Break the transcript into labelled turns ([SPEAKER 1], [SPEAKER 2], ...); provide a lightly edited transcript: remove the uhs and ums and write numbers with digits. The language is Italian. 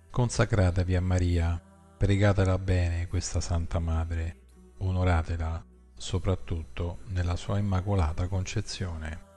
[SPEAKER 1] Consacratevi a Maria, pregatela bene questa Santa Madre, onoratela soprattutto nella sua Immacolata Concezione.